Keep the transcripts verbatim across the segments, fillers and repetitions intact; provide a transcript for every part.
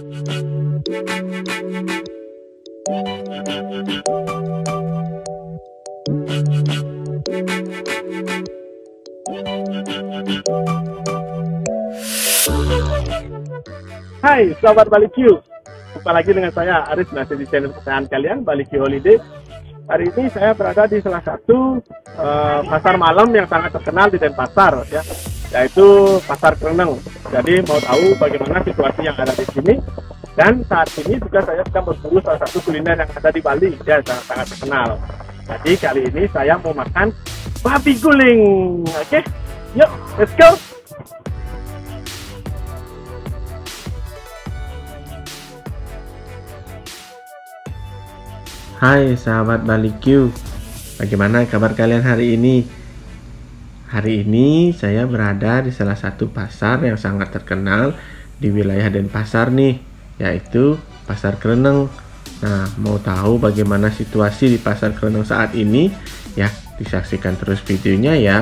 Hai sahabat Bali Q, jumpa lagi dengan saya Aris, masih di channel kesayangan kalian Bali Q Holiday. Hari ini saya berada di salah satu uh, pasar malam yang sangat terkenal di Denpasar, ya, yaitu Pasar Kereneng. Jadi mau tahu bagaimana situasi yang ada di sini, dan saat ini juga saya sedang berburu salah satu kuliner yang ada di Bali, ya, sangat, sangat terkenal. Jadi kali ini saya mau makan babi guling. Oke, yuk let's go. Hai sahabat Bali Q, bagaimana kabar kalian hari ini? Hari ini saya berada di salah satu pasar yang sangat terkenal di wilayah Denpasar nih, yaitu Pasar Kereneng. Nah, mau tahu bagaimana situasi di Pasar Kereneng saat ini? Ya, disaksikan terus videonya ya.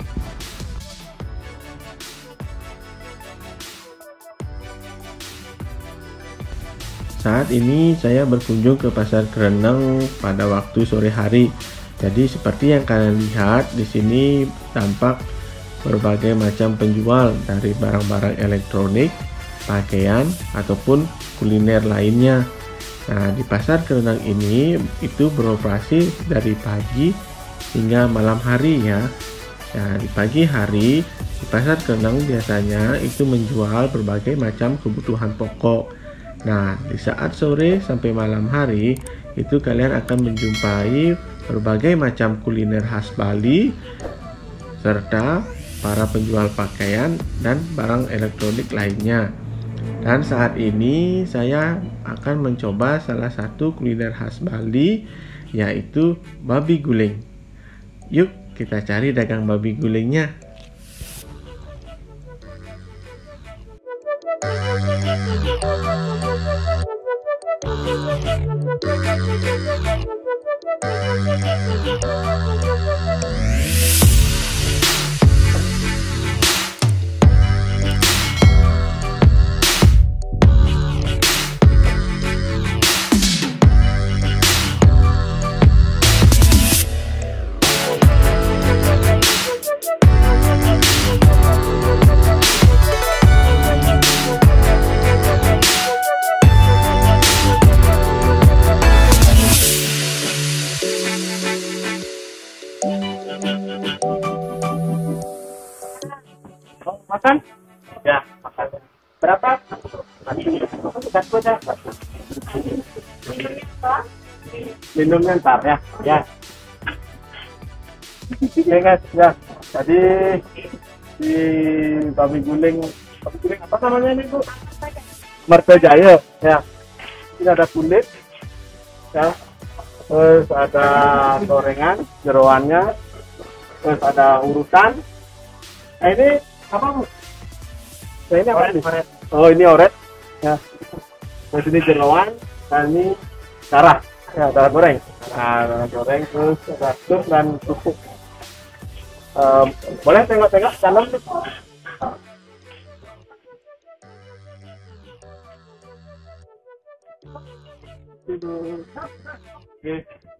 Saat ini saya berkunjung ke Pasar Kereneng pada waktu sore hari. Jadi seperti yang kalian lihat di sini tampak berbagai macam penjual dari barang-barang elektronik, pakaian ataupun kuliner lainnya. Nah, di Pasar Kereneng ini itu beroperasi dari pagi hingga malam hari ya. Nah, di pagi hari di Pasar Kereneng biasanya itu menjual berbagai macam kebutuhan pokok. Nah, di saat sore sampai malam hari itu kalian akan menjumpai berbagai macam kuliner khas Bali serta para penjual pakaian dan barang elektronik lainnya. Dan saat ini saya akan mencoba salah satu kuliner khas Bali, yaitu babi guling. Yuk kita cari dagang babi gulingnya. Makan? Ya, makan. Berapa? Minumnya ntar ya. Ya. Oke guys, ya. Jadi di babi guling, babi guling apa namanya ini Bu? Mertajaya. Ya. Ini ada kulit. Ya. Terus ada gorengan, jeroannya. Terus ada urutan. Nah, ini apa Bu? Nah, ini apa nih? Oh, ini oret ya. Terus ini jeroan, dan ini darah ya, darah goreng. Nah, darah goreng, terus ada sup dan kerupuk. Um, boleh tengok-tengok dalam nih. Oke.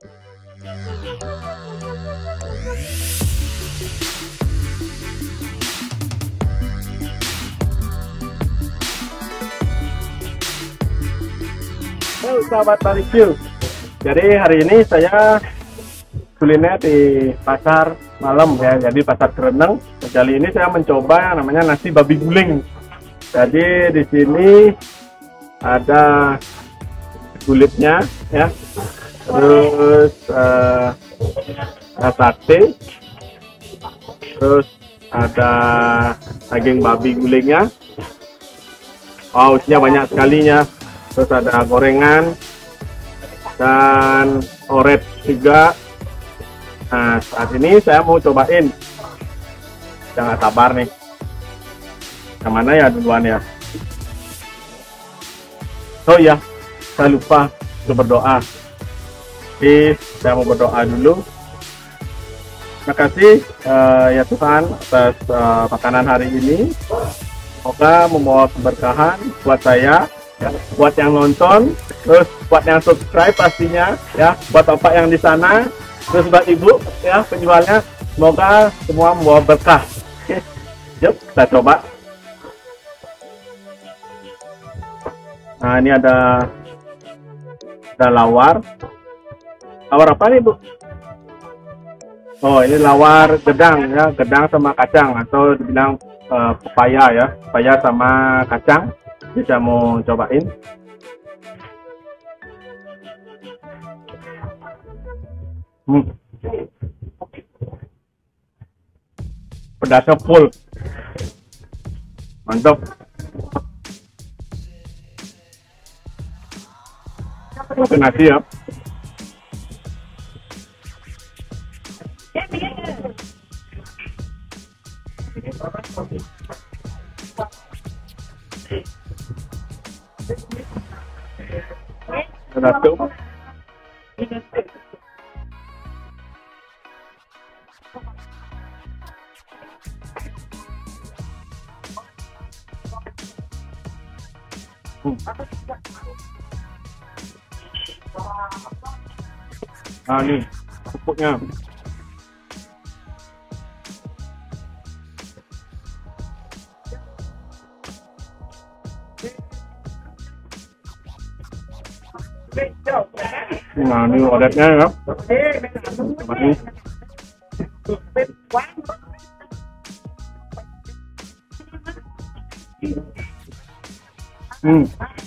Halo sahabat Bali Q. Jadi hari ini saya kuliner di pasar malam ya, jadi Pasar Kereneng. Kali ini saya mencoba yang namanya nasi babi guling. Jadi di sini ada kulitnya ya, terus uh, ada sate, terus ada daging babi gulingnya. Wow, isinya banyak sekalinya. Terus ada gorengan dan oret juga. Nah, saat ini saya mau cobain. Jangan sabar nih. Yang mana ya duluan ya? Oh iya, saya lupa untuk berdoa. Jadi saya mau berdoa dulu. Terima kasih uh, ya Tuhan atas uh, makanan hari ini. Semoga membawa keberkahan buat saya ya. Buat yang nonton, terus buat yang subscribe pastinya ya, buat bapak yang di sana, terus buat ibu ya penjualnya, semoga semua membawa berkah. Yuk kita coba. Nah ini ada ada lawar. Lawar apa nih Bu? Oh ini lawar gedang ya, gedang sama kacang atau dibilang uh, pepaya ya, pepaya sama kacang. Bisa mau cobain. Hmm. Pedasnya full, mantap. Pakai nasi ya. Satu. Hmm. Nah ini pupuknya. Nah ini odetnya ya. Coba ini. Hmm.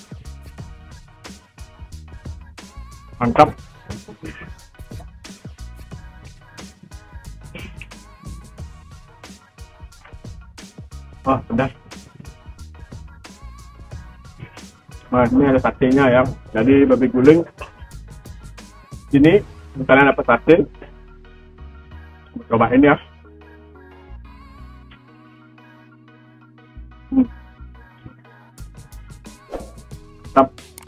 Mantap. Oh, pedas. Nah, ini ada satenya ya. Jadi babi guling ini kalian dapat sate. Cobain ya. Hmm. Mantap.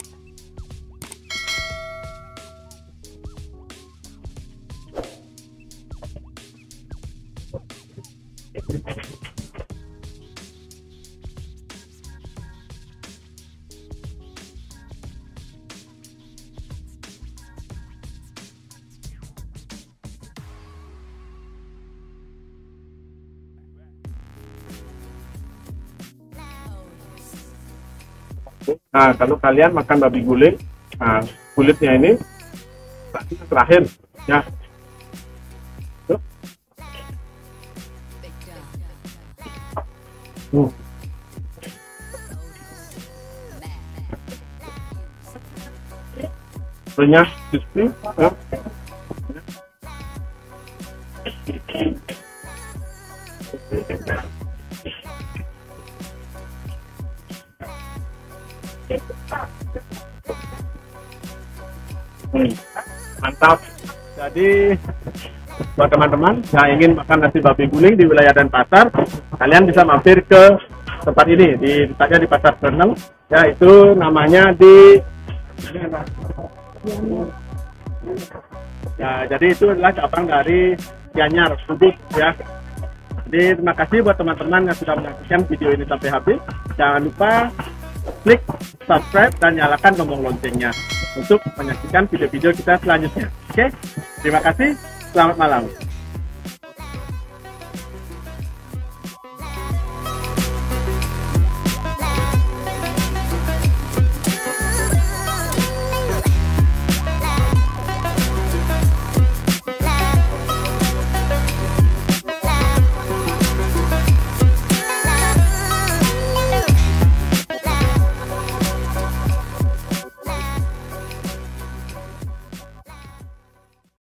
Nah, kalau kalian makan babi guling, nah, kulitnya ini terakhir ya. Tuh. Hmm. Renyah, crispy ya. Hmm, mantap. Jadi buat teman-teman yang ingin makan nasi babi guling di wilayah Denpasar, kalian bisa mampir ke tempat ini, di tempatnya di Pasar Kereneng, ya itu namanya di ya, jadi itu adalah cabang dari Gianyar Ubud ya. Jadi terima kasih buat teman-teman yang sudah menyaksikan video ini sampai habis. Jangan lupa klik subscribe dan nyalakan tombol loncengnya untuk menyaksikan video-video kita selanjutnya. Oke, terima kasih. Selamat malam.